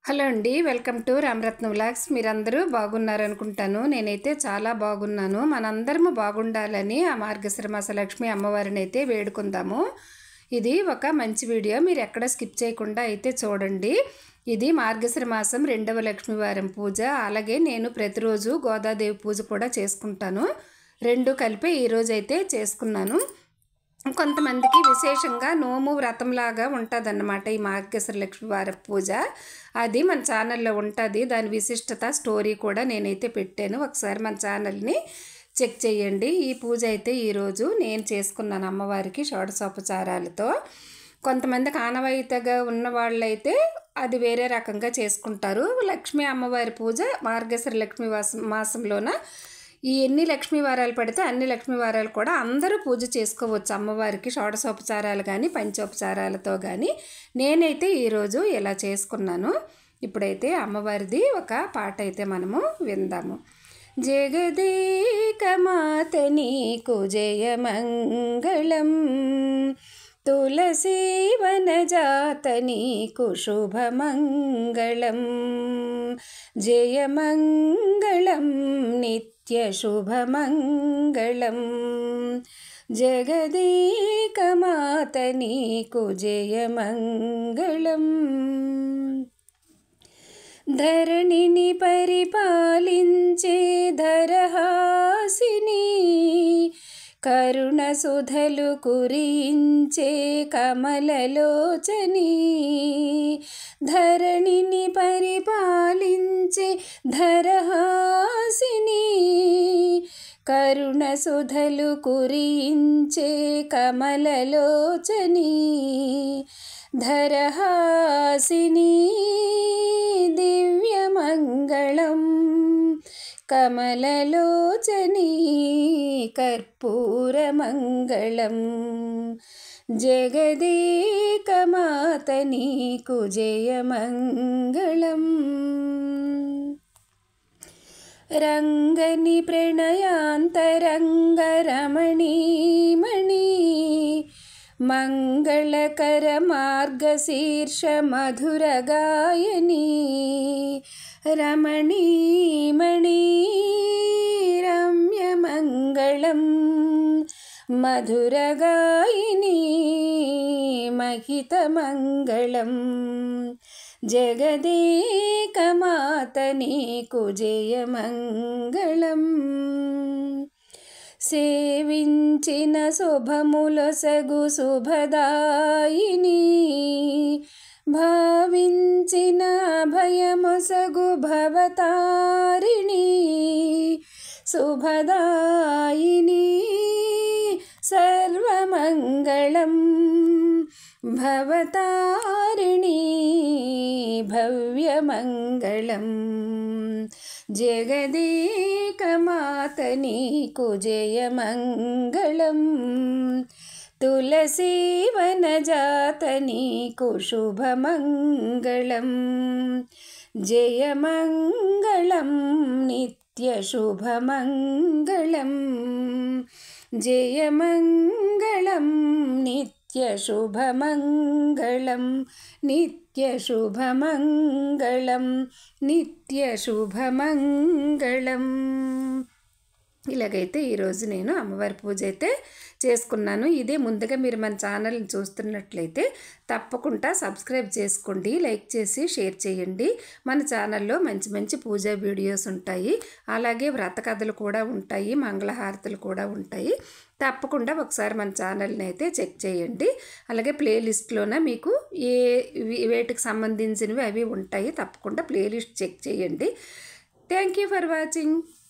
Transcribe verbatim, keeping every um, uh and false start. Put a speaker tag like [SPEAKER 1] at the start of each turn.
[SPEAKER 1] Hello అండి, welcome to Ramaratna vlogs. మీరందరూ బాగున్నారనుకుంటాను. నేనైతే చాలా బాగున్నాను. మనందరము బాగుండాలని ఆ మార్గశిర మాస లక్ష్మి అమ్మవారిని అయితే వేడుకుందాము. ఇది ఒక మంచి వీడియో, మీరు ఎక్కడ స్కిప్ చేయకుండా అయితే చూడండి. ఇది మార్గశిర మాసం రెండవ లక్ష్మీవారం పూజ. అలాగే నేను ప్రతిరోజు గోదాదేవి పూజ కూడా చేసుకుంటాను. రెండు కలిపి ఈరోజు అయితే చేసుకున్నాను. కొంతమందికి విశేషంగా నోము వ్రతంలాగా ఉంటుందన్నమాట ఈ మార్గశిర లక్ష్మీవార పూజ. అది మన ఛానల్లో ఉంటుంది. దాని విశిష్టత స్టోరీ కూడా నేనైతే పెట్టాను, ఒకసారి మన ఛానల్ని చెక్ చేయండి. ఈ పూజ అయితే ఈరోజు నేను చేసుకున్నాను అమ్మవారికి షోడశోపచారాలతో. కొంతమందికి ఆనవాయితీగా ఉన్న వాళ్ళైతే అది వేరే రకంగా చేసుకుంటారు. లక్ష్మీ అమ్మవారి పూజ మార్గశిర లక్ష్మీ మాసంలోన ఈ ఎన్ని లక్ష్మీ వారాలు పడితే అన్ని లక్ష్మీ వారాలు కూడా అందరూ పూజ చేసుకోవచ్చు అమ్మవారికి షోడశోపచారాలు కానీ పంచోపచారాలతో కానీ. నేనైతే ఈరోజు ఇలా చేసుకున్నాను. ఇప్పుడైతే అమ్మవారిది ఒక పాట అయితే మనము విందాము. జగదేక మాత నీకు జయమంగళం, తులసి వనజాత నీకు శుభమంగళం, జయమంగళం నిత్య శుభమంగళం, జగదేక మాత నీకు జయమంగళం. ధరణిని పరిపాలించే ధరహాసిని, కరుణ సుధలు కురించే కమలలోచని, ధరణిని పరిపాలించే ధరహాసిని, కరుణ సుధలు కురించే కమలలోచని, ధరహాసిని దివ్యమంగళం, కమలలోచని కర్పూరమంగళం, జగదేక మాత నీకు జయమంగళం. రంగని ప్రణయాంతరంగరమణీమణి, మంగళకర మార్గశీర్ష మధుర గాయని, రమణీమణి రమ్యమంగళం, మధుర గాయని మహితమంగళం, జగదేక మాత నీకు జయమంగళం. సేవించిన శుభములొసగు శుభదాయిని, భావించిన అభయమొసగు భవతారిణి, శుభదాయిని సర్వమంగళం, భవతారిణి భవ్యమంగళం, జగదేక మాత నీకు జయమంగళం, తులసి వనజాత నీకు శుభమంగళం, జయమంగళం నిత్య శుభమంగళం, జయమంగళం నిత్య శుభమంగళం, నిత్య శుభమంగళం, నిత్య శుభమంగళం. ఇలాగైతే ఈరోజు నేను అమ్మవారి పూజ అయితే చేసుకున్నాను. ఇదే ముందుగా మీరు మన ఛానల్ని చూస్తున్నట్లయితే తప్పకుండా సబ్స్క్రైబ్ చేసుకోండి, లైక్ చేసి షేర్ చేయండి. మన ఛానల్లో మంచి మంచి పూజా వీడియోస్ ఉంటాయి, అలాగే వ్రత కథలు కూడా ఉంటాయి, మంగళహారతులు కూడా ఉంటాయి. తప్పకుండా ఒకసారి మన ఛానల్ని అయితే చెక్ చేయండి. అలాగే ప్లేలిస్ట్లోన మీకు ఏ వేటికి సంబంధించినవి అవి ఉంటాయి, తప్పకుండా ప్లేలిస్ట్ చెక్ చేయండి. Thank you for watching.